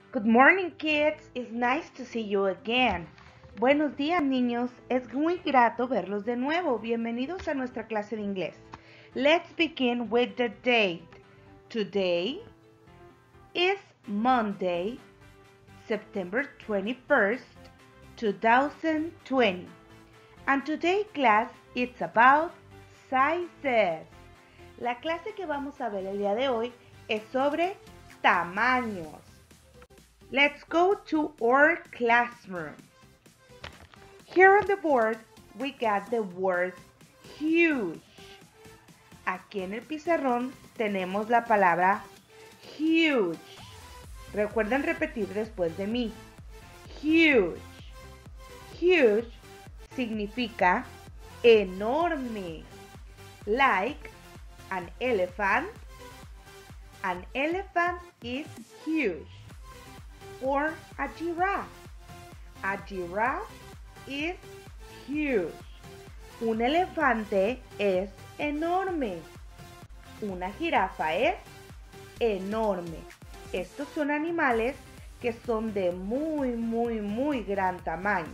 Good morning, kids. It's nice to see you again. Buenos días, niños. Es muy grato verlos de nuevo. Bienvenidos a nuestra clase de inglés. Let's begin with the date. Today is Monday, September 21st, 2020. And today class it's about sizes. La clase que vamos a ver el día de hoy es sobre tamaños. Let's go to our classroom. Here on the board, we got the word huge. Aquí en el pizarrón tenemos la palabra huge. Recuerden repetir después de mí. Huge. Huge significa enorme. Like an elephant. An elephant is huge. Or a giraffe. A giraffe is huge. Un elefante es enorme. Una jirafa es enorme. Estos son animales que son de muy gran tamaño.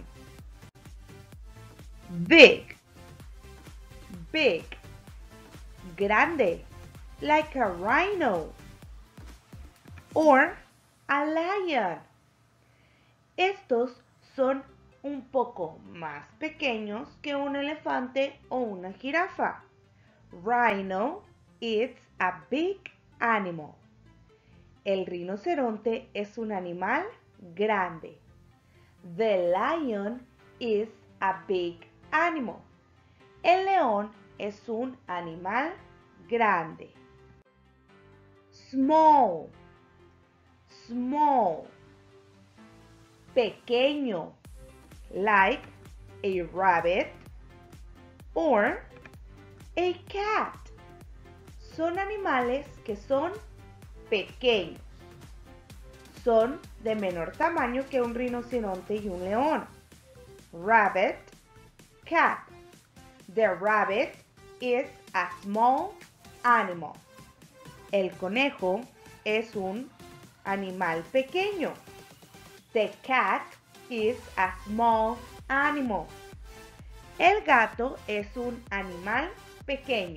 Big. Big. Grande. Like a rhino. Or a lion. Estos son un poco más pequeños que un elefante o una jirafa. Rhino is a big animal. El rinoceronte es un animal grande. The lion is a big animal. El león es un animal grande. Small. Small. Pequeño. Like a rabbit or a cat. Son animales que son pequeños. Son de menor tamaño que un rinoceronte y un león. Rabbit, cat. The rabbit is a small animal. El conejo es un animal pequeño. The cat is a small animal. El gato es un animal pequeño.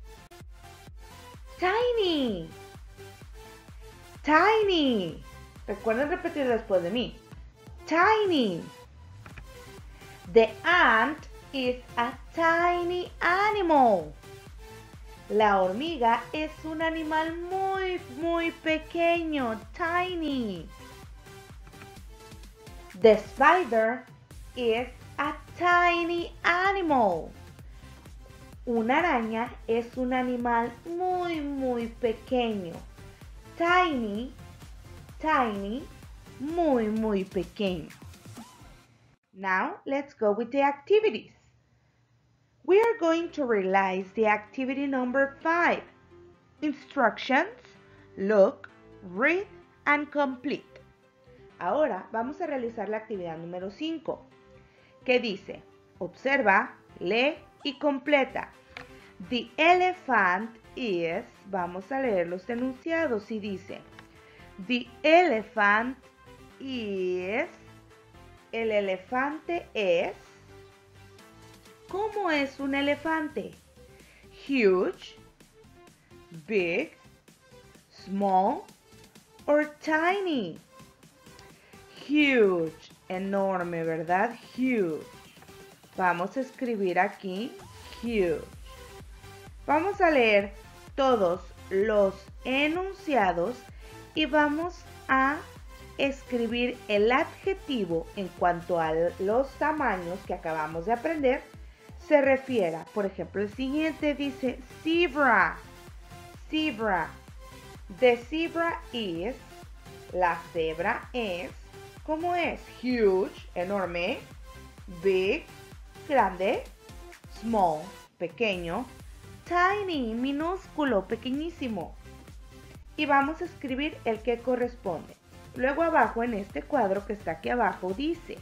Tiny. Tiny. Recuerden repetir después de mí. Tiny. The ant is a tiny animal. La hormiga es un animal muy pequeño. Tiny. The spider is a tiny animal. Una araña es un animal muy pequeño. Tiny, tiny, muy pequeño. Now, let's go with the activities. We are going to realize the activity number 5. Instructions, look, read, and complete. Ahora vamos a realizar la actividad número 5, que dice, observa, lee y completa. The elephant is, vamos a leer los enunciados y dice, the elephant is, el elefante es, ¿cómo es un elefante? Huge, big, small, or tiny. Huge, enorme, ¿verdad? Huge. Vamos a escribir aquí, huge. Vamos a leer todos los enunciados y vamos a escribir el adjetivo en cuanto a los tamaños que acabamos de aprender se refiera. Por ejemplo, el siguiente dice zebra. Zebra. The zebra is, la cebra es, ¿cómo es? Huge, enorme. Big, grande. Small, pequeño. Tiny, minúsculo, pequeñísimo. Y vamos a escribir el que corresponde. Luego abajo en este cuadro que está aquí abajo dice,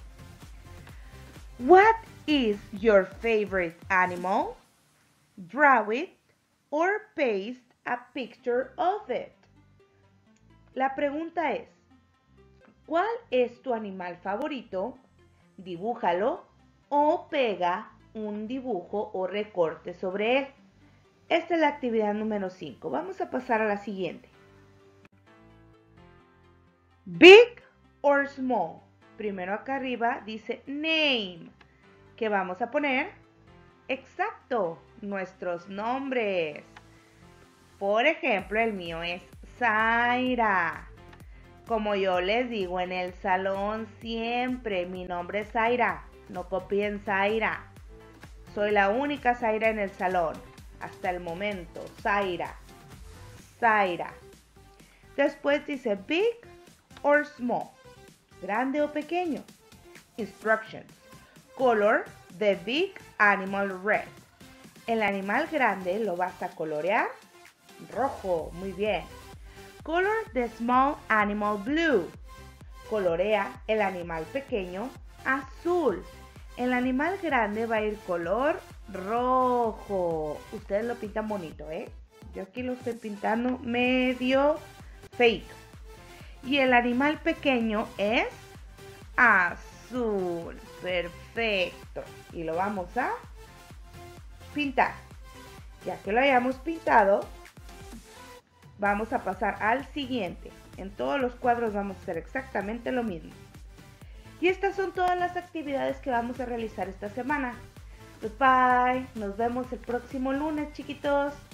What is your favorite animal? Draw it or paste a picture of it. La pregunta es, ¿Cuál es tu animal favorito? Dibújalo o pega un dibujo o recorte sobre él. Esta es la actividad número 5. Vamos a pasar a la siguiente. Big or small. Primero acá arriba dice name. ¿Qué vamos a poner? Exacto, nuestros nombres. Por ejemplo, el mío es Zaira. Como yo les digo en el salón siempre, mi nombre es Zaira. No copien Zaira. Soy la única Zaira en el salón. Hasta el momento, Zaira. Zaira. Después dice big or small. Grande o pequeño. Instructions. Color the big animal red. El animal grande lo vas a colorear rojo. Muy bien. Color the small animal blue. Colorea el animal pequeño azul. El animal grande va a ir color rojo. Ustedes lo pintan bonito, ¿eh? Yo aquí lo estoy pintando medio feito. Y el animal pequeño es azul. Perfecto. Y lo vamos a pintar. Ya que lo hayamos pintado, vamos a pasar al siguiente. En todos los cuadros vamos a hacer exactamente lo mismo. Y estas son todas las actividades que vamos a realizar esta semana. Goodbye. Nos vemos el próximo lunes, chiquitos.